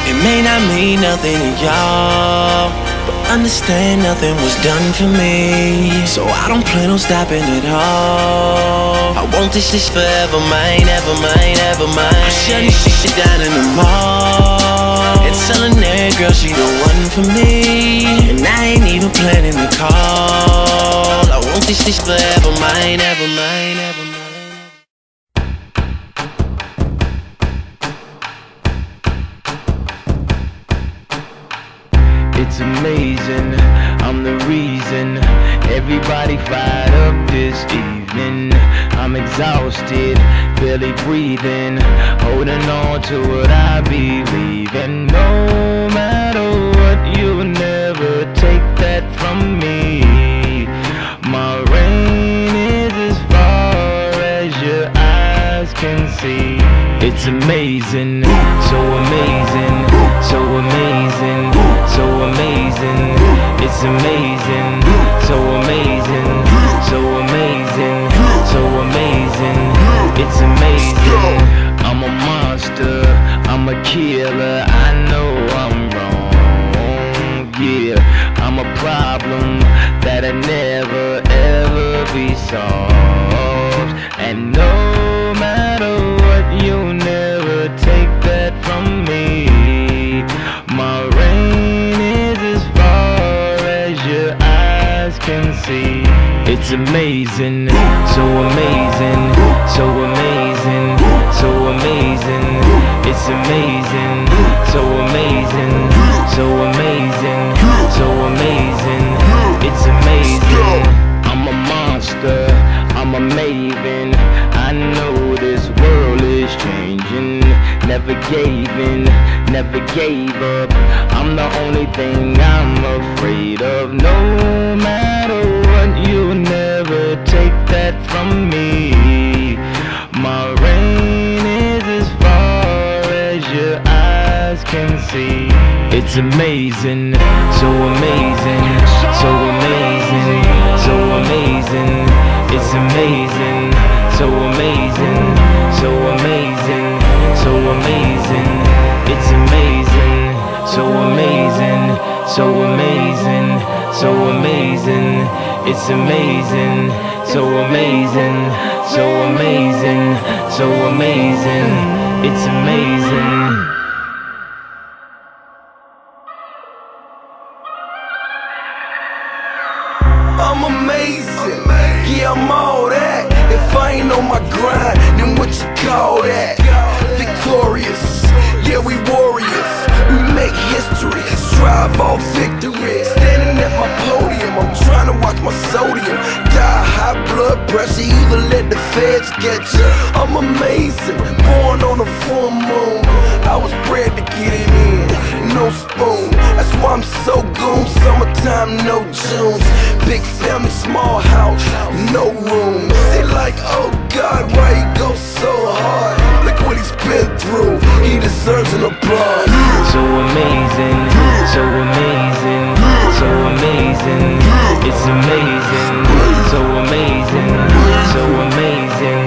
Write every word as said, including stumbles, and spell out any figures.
It may not mean nothing to y'all, but understand nothing was done for me. So I don't plan on stopping at all. I want this shit forever, mine, ever mine, ever mine. I'm shutting shit down in the mall and telling that girl she the one for me, and I ain't even planning to call. I want this shit forever, mine, ever mine, ever mine. It's amazing, I'm the reason everybody fired up this evening. I'm exhausted, barely breathing, holding on to what I believe in. No matter what, you'll never take that from me. My reign is as far as your eyes can see. It's amazing, so amazing, so amazing, so amazing. It's amazing, so amazing, so amazing, so amazing. It's amazing. I'm a monster, I'm a killer. I know I'm wrong, yeah. I'm a problem that'll never ever be solved. And no matter what, you'll never take that from me. My reign is as far as your eyes can see. It's amazing, so amazing, so amazing, so amazing. It's amazing, so amazing, so amazing, so amazing. It's amazing. I'm a monster, I'm a maven. I know this world is changing. Never gave in, never gave up. I'm the only thing I'm afraid of. No matter what, you'll never take that from me. My reign is as far as your eyes can see. It's amazing, so amazing, so amazing, so amazing. It's amazing, so amazing, so amazing, so amazing. It's amazing, so amazing, so amazing, so amazing. It's amazing, so amazing, so amazing, so amazing. It's amazing. I'm amazing, yeah, I'm all that. If I ain't on my grind, then what you call that? Victorious, yeah, we warriors. We make history, strive all victory. Standing at my podium, I'm trying to watch my sodium. Die high blood pressure, either let the feds get you. I'm amazing, born on a full moon. I was bred to get it in, no spoon. That's why I'm so goon, summertime, no Junes. Big family, small house, no room. They like, oh God, why he go so hard? Look what he's been through, he deserves an applause. So amazing, so amazing, so amazing. It's amazing, so amazing, so amazing.